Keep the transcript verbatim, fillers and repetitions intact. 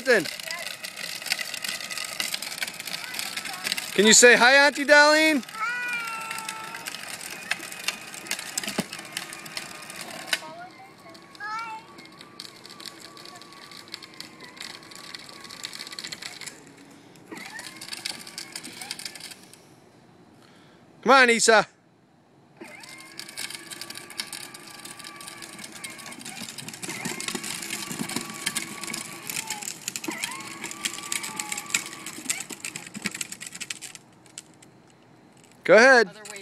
nothing. Can you say hi, Auntie Darlene? Come on, Isa. Go ahead.